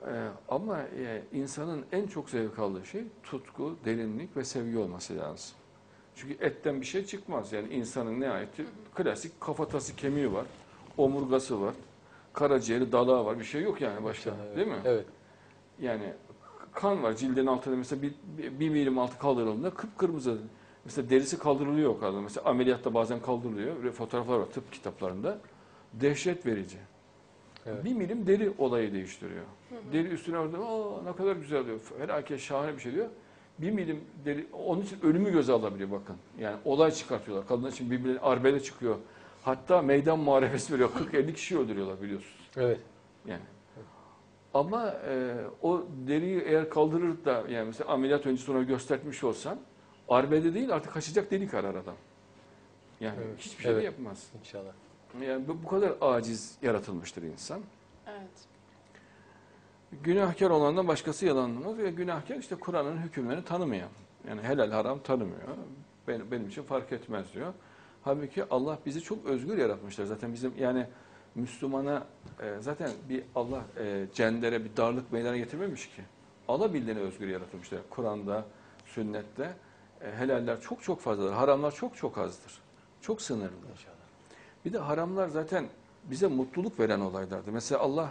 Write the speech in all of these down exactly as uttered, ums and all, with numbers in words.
Ee, ama e, insanın en çok zevk aldığı şey tutku, derinlik ve sevgi olması lazım. Çünkü etten bir şey çıkmaz. Yani insanın ne ait? Klasik kafatası, kemiği var, omurgası var, karaciğeri, dalağı var. Bir şey yok yani başka. İnşallah, evet. Değil mi? Evet. Yani kan var cildin altında mesela bir, bir, bir milim altı kaldırıldığında kıpkırmızı. Mesela derisi kaldırılıyor o kadar. Mesela ameliyatta bazen kaldırılıyor. Böyle fotoğraflar var tıp kitaplarında. Dehşet verici. Evet. Bir milim deri olayı değiştiriyor. Hı hı. Deri üstüne orada aa ne kadar güzel diyor. Felaket şahane bir şey diyor. Bir milim deri, onun için ölümü göze alabiliyor bakın. Yani olay çıkartıyorlar. Kadınlar için birbirine arbele çıkıyor. Hatta meydan muharebesi veriyor. kırk elli kişi öldürüyorlar biliyorsunuz. Evet. Yani. Ama e, o deriyi eğer kaldırır da yani mesela ameliyat öncesi sonra göstermiş olsan arbede değil artık kaçacak delik arar adam. Yani Evet. hiçbir şey Evet. de yapmaz. İnşallah. Yani bu, bu kadar aciz yaratılmıştır insan. Evet. Günahkar olandan başkası yalanlamaz ve günahkar işte Kur'an'ın hükümlerini tanımayan. Yani helal haram tanımıyor. Benim, benim için fark etmez diyor. Halbuki Allah bizi çok özgür yaratmışlar. Zaten bizim yani Müslümana e, zaten bir Allah e, cendere bir darlık meydana getirmemiş ki. Alabildiğine özgür yaratılmışlar. Kur'an'da, sünnette e, helaller çok çok fazladır. Haramlar çok çok azdır. Çok sınırlıdır. İnşallah. Bir de haramlar zaten bize mutluluk veren olaylardır. Mesela Allah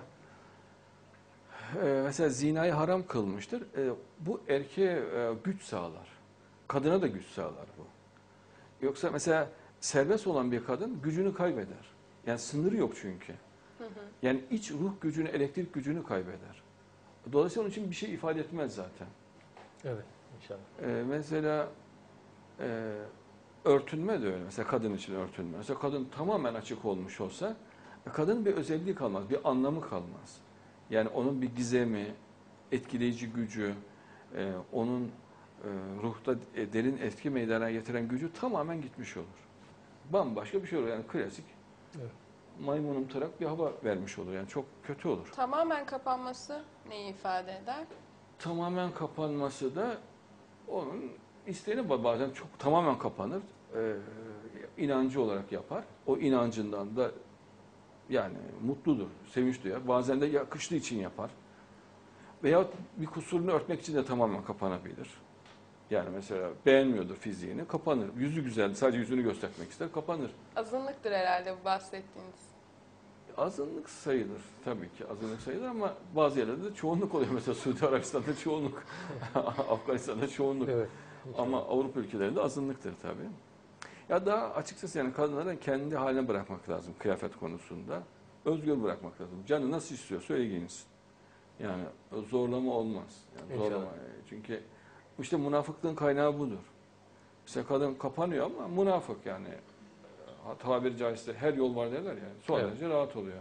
e, mesela zinayı haram kılmıştır. E, bu erkeğe e, güç sağlar. Kadına da güç sağlar bu. Yoksa mesela serbest olan bir kadın gücünü kaybeder. Yani sınırı yok çünkü. Hı hı. Yani iç ruh gücünü, elektrik gücünü kaybeder. Dolayısıyla onun için bir şey ifade etmez zaten. Evet. İnşallah. Ee, mesela e, örtünme de öyle. Mesela kadın için örtünme. Mesela kadın tamamen açık olmuş olsa kadının bir özelliği kalmaz, bir anlamı kalmaz. Yani onun bir gizemi, etkileyici gücü, e, onun e, ruhta e, derin etki meydana getiren gücü tamamen gitmiş olur. Bambaşka bir şey olur. Yani klasik Evet. maymunumtırak bir hava vermiş olur. Yani çok kötü olur. Tamamen kapanması neyi ifade eder? Tamamen kapanması da onun isteğine ba- bazen çok tamamen kapanır. Ee, inancı olarak yapar. O inancından da yani mutludur, sevinç duyar. Bazen de yakıştığı için yapar. Veyahut bir kusurunu örtmek için de tamamen kapanabilir. Yani mesela beğenmiyordur fiziğini, kapanır. Yüzü güzel, sadece yüzünü göstermek ister, kapanır. Azınlıktır herhalde bu bahsettiğiniz. Azınlık sayılır tabii ki azınlık sayılır ama bazı yerlerde de çoğunluk oluyor. Mesela Suudi Arabistan'da çoğunluk, Afganistan'da çoğunluk. Evet. İnşallah. Ama Avrupa ülkelerinde azınlıktır tabii. Ya daha açıkçası yani kadınların kendi haline bırakmak lazım kıyafet konusunda. Özgür bırakmak lazım. Canı nasıl istiyorsa öyle giyinsin. Yani zorlama olmaz. Yani İnşallah. zorlama. Çünkü işte münafıklığın kaynağı budur. Mesela kadın kapanıyor ama münafık yani. Tabiri caizse her yol var derler yani. Son Evet. derece rahat oluyor.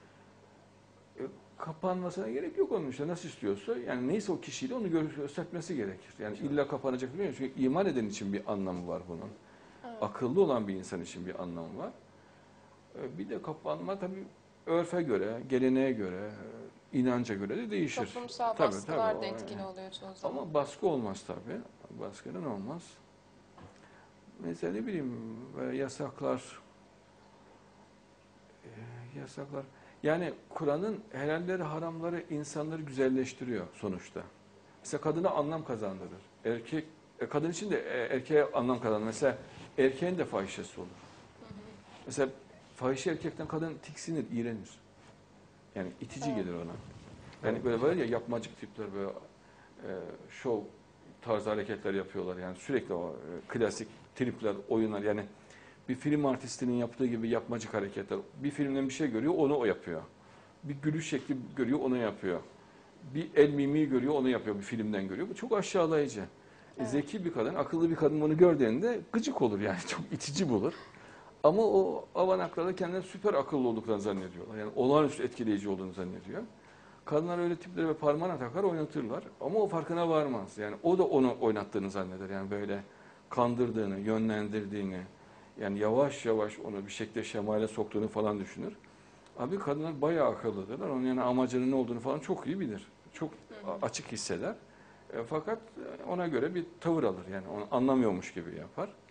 E, kapanmasına gerek yok onun işte nasıl istiyorsa yani neyse o kişiyle onu göstermesi gerekir. Yani İnşallah. illa kapanacak değil mi? Çünkü iman eden için bir anlamı var bunun. Evet. Akıllı olan bir insan için bir anlamı var. E, bir de kapanma tabii örfe göre, geleneğe göre, e, inanca göre de değişir. Toplumsal Tabii, baskılar tabii, da o, etkili yani. oluyor çoğu zaman. Ama baskı olmaz tabii. Baskının olmaz. Mesela ne bileyim böyle yasaklar, e, yasaklar. Yani Kur'an'ın helalleri, haramları insanları güzelleştiriyor sonuçta. Mesela kadına anlam kazandırır. Erkek, e, kadın için de e, erkeğe anlam kazandırır. Mesela erkeğin de fahişesi olur. Mesela fahişe erkekten kadın tiksinir, iğrenir. Yani itici Evet. gelir ona. Yani böyle var ya yapmacık tipler böyle e, şov tarzı hareketler yapıyorlar. Yani sürekli o e, klasik tripler, oyunlar yani bir film artistinin yaptığı gibi yapmacık hareketler. Bir filmden bir şey görüyor, onu o yapıyor. Bir gülüş şekli görüyor, onu yapıyor. Bir el mimiği görüyor, onu yapıyor. Bir filmden görüyor. Bu çok aşağılayıcı. E, Evet. Zeki bir kadın, akıllı bir kadın bunu gördüğünde gıcık olur yani. Çok itici bulur. Ama o avanaklar da kendileri süper akıllı olduklarını zannediyorlar. Yani olağanüstü etkileyici olduğunu zannediyor. Kadınlar öyle tipleri ve parmağına takar oynatırlar. Ama o farkına varmaz. Yani o da onu oynattığını zanneder. Yani böyle kandırdığını, yönlendirdiğini, yani yavaş yavaş onu bir şekilde şemale soktuğunu falan düşünür. Abi kadınlar bayağı akıllıdırlar. Onun yani amacının ne olduğunu falan çok iyi bilir. Çok açık hisseder. E, fakat ona göre bir tavır alır. Yani onu anlamıyormuş gibi yapar.